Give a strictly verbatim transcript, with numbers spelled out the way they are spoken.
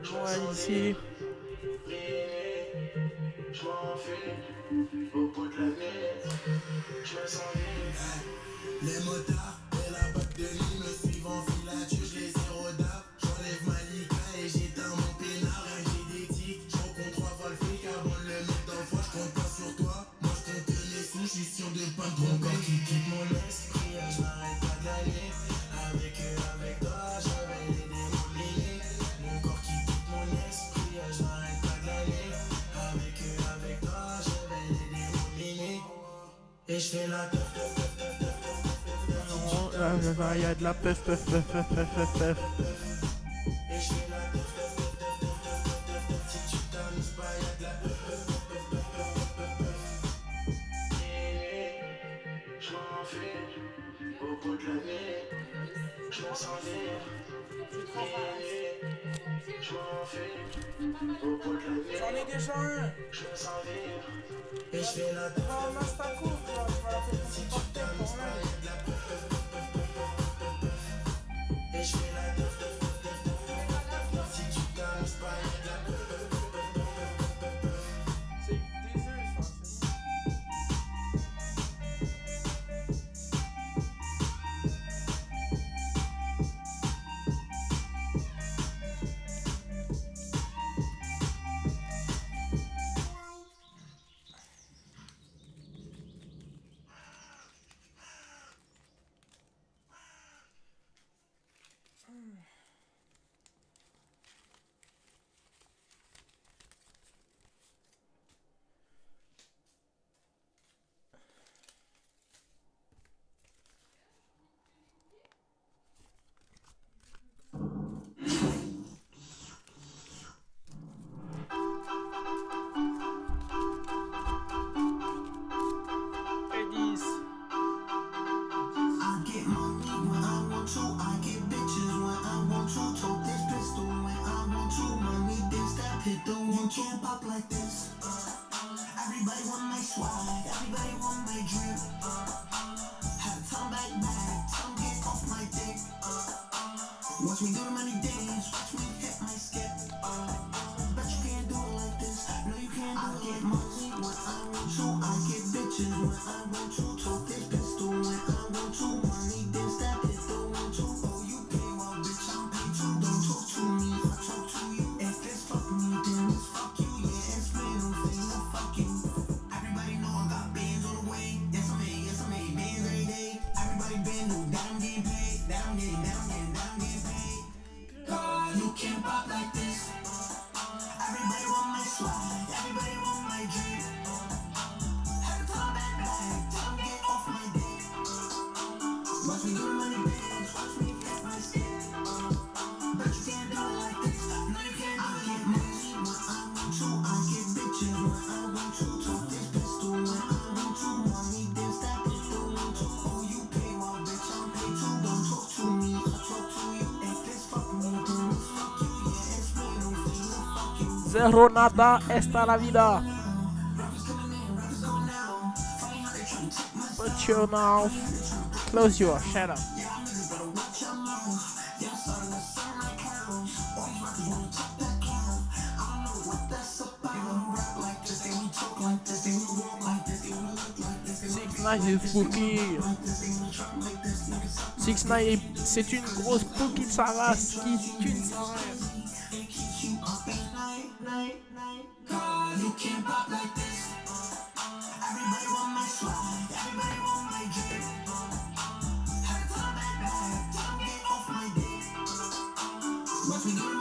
Ouais, ici. Les motards et la batte de nuit me suivent en filature, je les ai rodap. J'enlève ma lica et j'éteins mon pénard. J'ai des tics, je rencontre trois fois le fric avant de le mettre dans le foie. Je compte pas sur toi, moi je compte les sous, je suis sûr de pas me tromper. Mon corps qui quitte mon esprit, je n'arrête pas d'aller. Avec eux, avec toi, je vais les démolir. Mon corps qui quitte mon esprit, je n'arrête pas d'aller. Avec eux, avec toi, je vais les démolir. Et je fais la teuf, teuf, teuf, teuf, teuf. Il y a de la peuf, peuf, peuf, peuf, peuf, peuf, peuf. Et je fais la teuf, teuf, teuf, teuf, teuf, teuf, teuf, teuf. Si tu t'amuses pas, y'a de la peuf, peuf, peuf, peuf, peuf, peuf, peuf, peuf. Je m'en fais au bout de la nuit. Je me sens libre. Je m'en fais au bout de la nuit. J'en ai déjà un. Je me sens libre. Et je fais la teuf. Oh, Mastaco, tu vas la faire Si pour tu t'amuses pas, y'a de la peuf, peuf, peuf, peuf, peuf, peuf, peuf, peuf. Et je fais la teuf, teuf, teuf, teuf, teuf, teuf, teuf, teuf. Si tu t'amuses pas, y'a de la peuf, peuf, peuf, peuf, peuf, peuf, peuf, peuf. C'est des œufs, ça. Edis. I get money when I want to, I get bitches when I want to. Tote this pistol when I want to. Money this, that pit don't want to. Can't pop like this. Uh, uh, everybody want my swag, everybody want my drip. Uh, uh, have time back back, time get off my dick. Uh, uh, watch me do the money dance, watch me hit my skip. Uh, uh, bet you can't do it like this. No, you can't do I it. I get money when I want to, I get bitches when I want to. Tote this pistol when I want to. Money this, that pit don't want to. Oh, you pay well, bitch, I'm paid too. Don't talk to me, I talk to you. If it's fuck me, then it's fuck you. Yeah, it's real, thing to fuck you. Everybody know I got bands on the way. Yes, I made, yes, I made bands every day. Everybody been new, that I'm getting paid. That I'm getting, that I'm getting, that I'm getting paid. God, you can't pop like this. Everybody want my swag, everybody want my drip. Have time back back, time get off my dick. Watch me do the money dance, watch me get my skin. But you can't do it like this. No, you can't do it. I get money when I want to, I get bitches when I want to. Tote this pistol when I want to. Money this, that pit don't want to. Oh, you pay well, bitch, I'm paid too. Don't talk to me, I talk to you. If this fuck me, then it's fuck you. Yeah, it's real, thing to fuck you. Zero nada esta la vida. Put your mouth. Close your. Shut up. Six Nine is spooky. Six Nine, c'est une grosse spooky de sa race qui tue sa race. You can't pop like this. Everybody want my swag, everybody want my drip. Have time back back, time get off my dick. Watch me do